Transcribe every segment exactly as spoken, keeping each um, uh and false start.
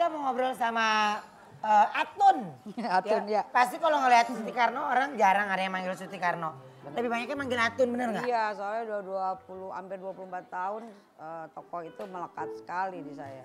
kita mau ngobrol sama uh, Atun. Atun ya. ya. Pasti kalau ngeliat Suti Karno orang jarang ada yang manggil Suti Karno. Lebih banyaknya manggil Atun, bener nggak? Iya, soalnya udah dua puluh, hampir dua puluh empat tahun uh, tokoh itu melekat sekali di saya.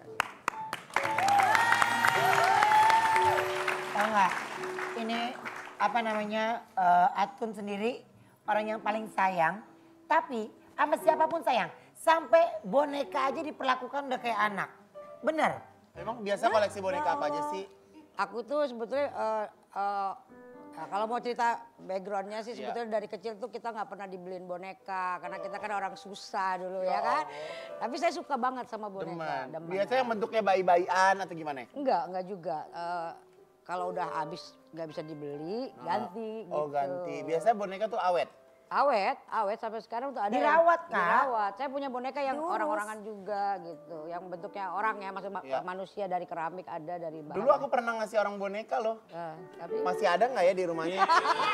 Tahu nggak? Ini apa namanya uh, Atun sendiri orang yang paling sayang, tapi sama siapapun sayang. Sampai boneka aja diperlakukan udah kayak anak. Bener? Emang biasa koleksi boneka apa aja sih? Aku tuh sebetulnya uh, uh, nah kalau mau cerita backgroundnya sih sebetulnya yeah. dari kecil tuh kita nggak pernah dibeliin boneka karena kita kan orang susah dulu ya kan. Tapi saya suka banget sama boneka. Demen. Demen. Biasanya yang bentuknya bayi-bayian atau gimana? Enggak, enggak juga. Uh, kalau udah habis nggak bisa dibeli, ganti oh, gitu. Oh ganti. Biasanya boneka tuh awet? Awet, awet sampai sekarang tuh ada dirawat yang Kak? Dirawat. Saya punya boneka yang orang-orangan juga gitu. Yang bentuknya orang ya, maksudnya ya. manusia dari keramik ada dari bahan. Dulu aku pernah ngasih orang boneka loh. Uh, tapi... Masih ada nggak ya di rumahnya?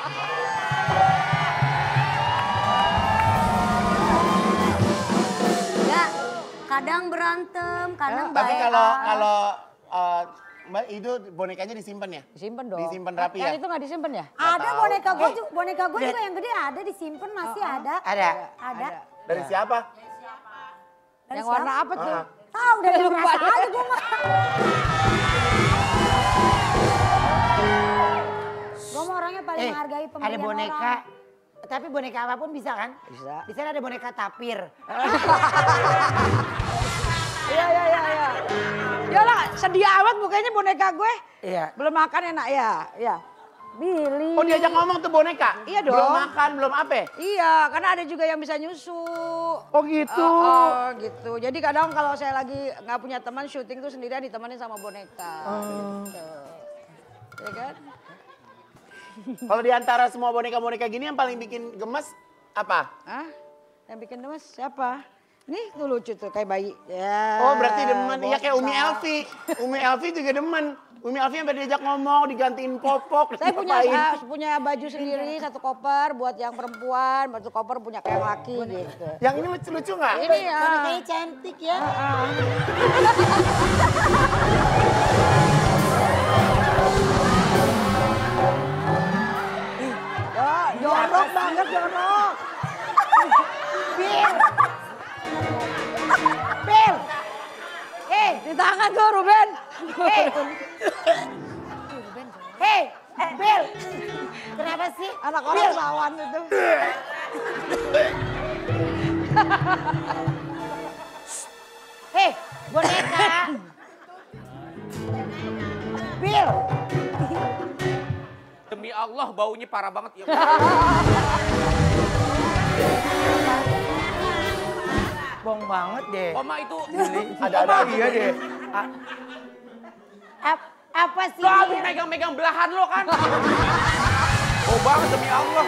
Ya, kadang berantem, kadang eh, baik. Tapi kalau kalau uh, Mbak, itu bonekanya disimpan ya? Disimpan dong. Disimpan rapi ya? Yang itu nggak disimpan ya? Ada boneka gue juga, boneka gue juga yang gede ada disimpan masih Oh, oh. ada. Ada? Ada. Dari siapa? Dari Yang siapa? warna apa tuh? Ah. Tahu dari Lupa. rasa aja gue mah. Gue mau orangnya paling Eh, menghargai ada pemberian boneka. orang. Tapi boneka apapun bisa kan? Bisa. Di sana ada boneka tapir. Iya, iya, iya. iya. Yalah, sedia amat bukannya boneka gue. Iya. Belum makan enak ya. Iya. Billy. Oh diajak ngomong tuh boneka? Iya dong. Belum makan, belum apa? Iya, karena ada juga yang bisa nyusu. Oh gitu. Oh, oh, gitu. Jadi kadang kalau saya lagi nggak punya teman syuting tuh sendirian ditemani sama boneka. Oh. Gitu. Ya kan? Kalau di antara semua boneka-boneka gini yang paling bikin gemes apa? Hah? Yang bikin gemes siapa? Nih tuh lucu tuh kayak bayi. Ya. Oh berarti demen, iya kayak Umi boneka. Elvi. Umi Elvi juga demen. Umi Elvi sampai diajak ngomong, digantiin popok. Saya punya diapain. uh, punya baju sendiri satu koper buat yang perempuan, satu koper punya kayak laki gitu. Yang ini lucu-lucu nggak? Ini ya. Bonekanya cantik ya. Ya, jorok banget jorok. Bil! Bil! Eh, di tangan tuh Ruben. Hei! Hei! Bil! Kenapa sih? Anak orang lawan itu. Hei! Boneka! Bil! Demi Allah baunya parah banget ya. Bong banget deh. Oma itu Ada-ada aja deh. Ap, apa sih? lo habis megang-megang belahan lo kan. Bau banget demi Allah.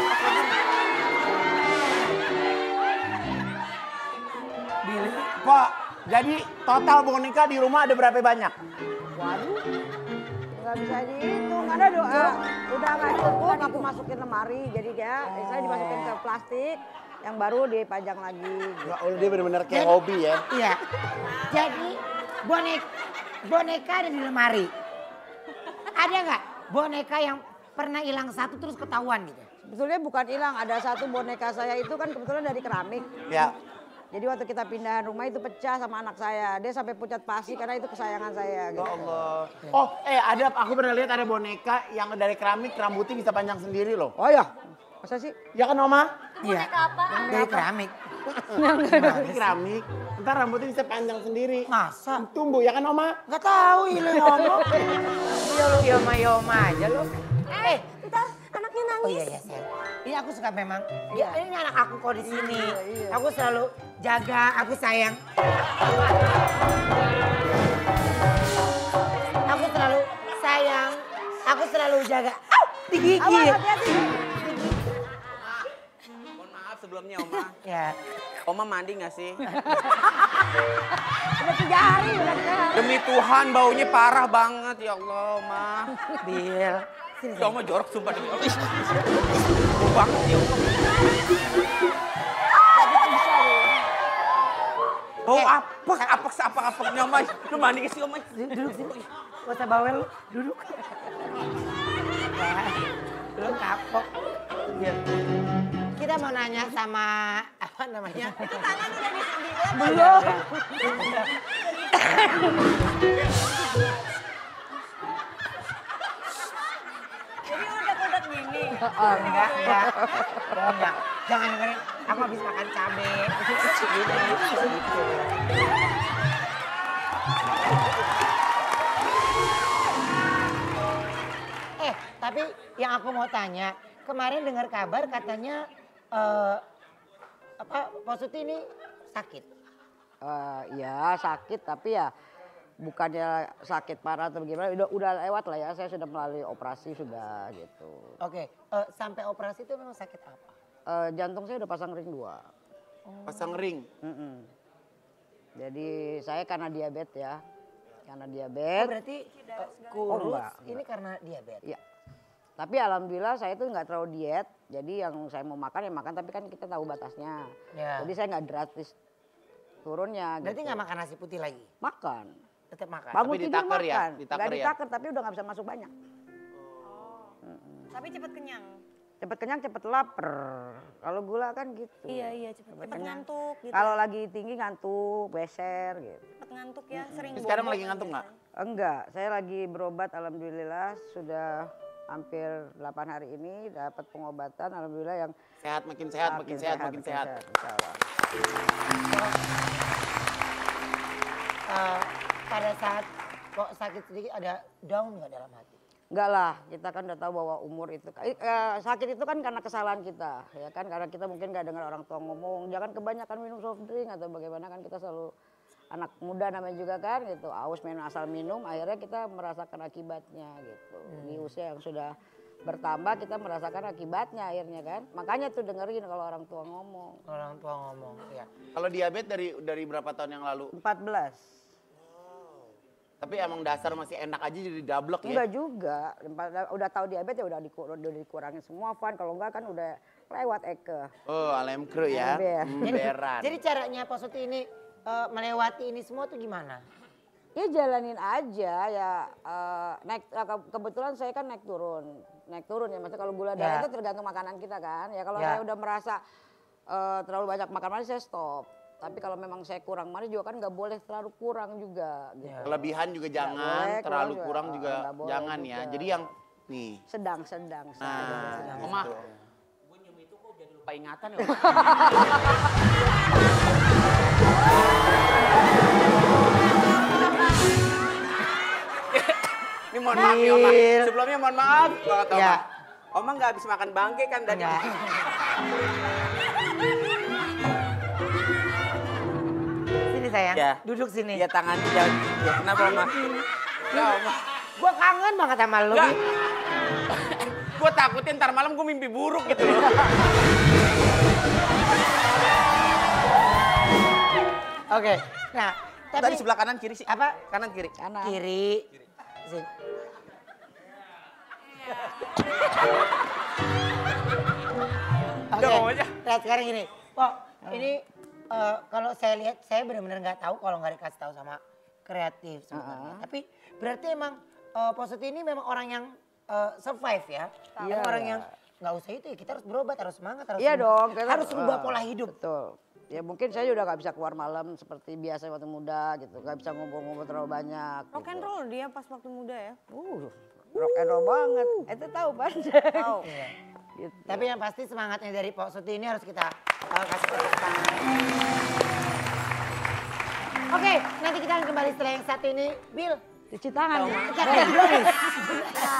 Billy, Pak, jadi total boneka di rumah ada berapa banyak? Waduh. Nggak bisa dihitung, ada doa. Udah nggak cukup, aku masukin lemari. Jadi ya, saya dimasukin ke plastik. Yang baru dipajang lagi. Ya Allah, dia benar-benar kayak hobi ya. Iya. Jadi bonek, boneka ada di lemari. Ada nggak boneka yang pernah hilang satu terus ketahuan gitu? Sebetulnya bukan hilang, ada satu boneka saya itu kan kebetulan dari keramik. Ya. Jadi waktu kita pindahan rumah itu pecah sama anak saya. Dia sampai pucat pasi karena itu kesayangan saya. Gitu. Ya Allah. Oh, eh ada aku pernah lihat ada boneka yang dari keramik rambutnya bisa panjang sendiri loh. Oh ya, masa sih? Ya kan Oma? Iya. Dari keramik. Dari keramik. Ntar rambutnya bisa panjang sendiri. Masa? Tumbuh ya kan Oma? Nggak tahu ini ngomong. Iya lu yoma-yoma aja lu. Eh, ntar anaknya Oh nangis. iya iya sayang. Ini aku suka memang. Ya, ini anak aku kok di sini. Aku selalu jaga, aku sayang. Aku selalu sayang. Aku selalu jaga. Au, digigit. Hati-hati. Mohon maaf sebelumnya Oma. Ya. Oma mandi nggak sih? Udah tiga hari, udah tiga hari. Demi Tuhan baunya parah banget ya Allah Oma. Bil. Sini, Ya Oma jorok sumpah demi Allah. Bau banget ya Allah. Bau apa? Apa apa apanya Oma? Lu mandi ke sih Oma? Duduk sini. Gak usah bawel lu, duduk. Ya, lu kapok. Bil. Kita mau nanya sama apa namanya? Itu tangan udah di di- Belum. Jadi udah-udah gini. Enggak, enggak. Enggak, enggak. Jangan dengerin, aku habis makan cabe. Gitu, gitu. Eh, tapi yang aku mau tanya, kemarin dengar kabar katanya eh, apa Posuti ini sakit. Eh, ya sakit tapi ya bukannya sakit parah atau bagaimana, udah, udah lewat lah ya, saya sudah melalui operasi sudah gitu. Oke, eh, sampai operasi itu memang sakit apa? Eh, jantung saya udah pasang ring dua. Pasang ring. Mm-mm. Jadi saya karena diabetes ya, karena Oh, diabetes. berarti eh, Oh, kurus enggak, ini enggak. karena diabetes. Ya. Tapi alhamdulillah saya tuh nggak terlalu diet, jadi yang saya mau makan ya makan, tapi kan kita tahu batasnya. Ya. Jadi saya nggak drastis turunnya. Berarti gitu. nggak makan nasi putih lagi? Makan. Tetap makan? Bangun Tapi tidur ditaker ya? makan. Ditaker Nggak ya? ditaker, tapi udah nggak bisa masuk banyak. Tapi cepet kenyang. Cepet kenyang, cepet lapar. Kalau gula kan gitu. Iya iya cepet, Cepet cepet kenyang. ngantuk gitu. Kalau lagi tinggi ngantuk, beser gitu. Cepet ngantuk ya, sering Tapi sekarang bobo lagi kan ngantuk nggak? biasanya. Enggak, saya lagi berobat alhamdulillah sudah hampir delapan hari ini dapat pengobatan alhamdulillah yang Sehat makin sehat, makin sehat, makin sehat. insya Allah. Eh, pada saat kok sakit sedikit ada down nggak dalam hati? Enggak lah, kita kan udah tahu bahwa umur itu eh, eh, sakit itu kan karena kesalahan kita, ya kan karena kita mungkin nggak dengar orang tua ngomong, jangan kebanyakan minum soft drink atau bagaimana kan kita selalu anak muda namanya juga kan gitu, aus main asal minum, akhirnya kita merasakan akibatnya gitu. Di usia yang sudah bertambah kita merasakan akibatnya akhirnya kan, makanya tuh dengerin kalau orang tua ngomong. Orang tua ngomong, ya. Kalau diabetes dari dari berapa tahun yang lalu? empat belas. Tapi emang dasar masih enak aja jadi dablek ya? Enggak juga, udah tahu diabetes ya udah, dikur udah dikurangin semua Van, kalau enggak kan udah lewat Eke. Oh, alem kru ya. Ember. Emberan. Jadi caranya Posuti ini eh, melewati ini semua tuh gimana? Ya jalanin aja ya, eh, naik eh, ke- kebetulan saya kan naik turun, naik turun ya, maksudnya kalau gula Ya. darah itu tergantung makanan kita kan, ya kalau Ya. saya udah merasa eh, terlalu banyak makan manis saya stop. Tapi kalau memang saya kurang manis juga kan nggak boleh terlalu kurang juga gitu. Ya. Kelebihan juga jangan, boleh, terlalu kurang kurang juga, juga nggak boleh jangan ya. juga. Jadi yang nih. Sedang-sedang. Nah, Oma, gue nyium itu kok jadi lupa ingatan ya. Ini mohon maaf nih Oma. Bil. Sebelumnya mohon maaf banget Oma. Ya. Oma nggak habis makan bangke kan tadi. Enggak. Sini sayang, Ya. duduk sini. Iya tangannya jangan. Ya, kenapa Oma? Ya Oma. Gue kangen banget sama lu. Enggak. Bi. Gue takutin ntar malam gue mimpi buruk gitu loh. Oke, nah tapi Tadi sebelah kanan kiri sih. apa? Kanan kiri. Kanan. Kiri. Sini. Oke, Udah, mau aja. lihat sekarang gini. Pok, ini eh, kalau saya lihat, saya benar-benar nggak tahu kalau nggak dikasih tahu sama kreatif sebenarnya. Tapi berarti emang eh, Posuti ini memang orang yang eh, survive ya. Iya. Emang orang yang nggak usah itu ya, kita harus berobat, harus semangat, harus Iya rubah- dong. kita- harus rubah ah, pola hidup. Betul. Ya mungkin saya udah gak bisa keluar malam seperti biasa waktu muda gitu. Gak bisa ngumpul-ngumpul terlalu banyak. Rock and gitu. roll dia pas waktu muda ya. Uh, rock and roll banget. Itu tahu Pan. Tahu. Iya. Gitu. Tapi yang pasti semangatnya dari Posuti ini harus kita uh, kasih tepuk tangan. Oke, nanti kita akan kembali setelah yang satu ini. Bill, Cuci tangan. kita akan dulu nih.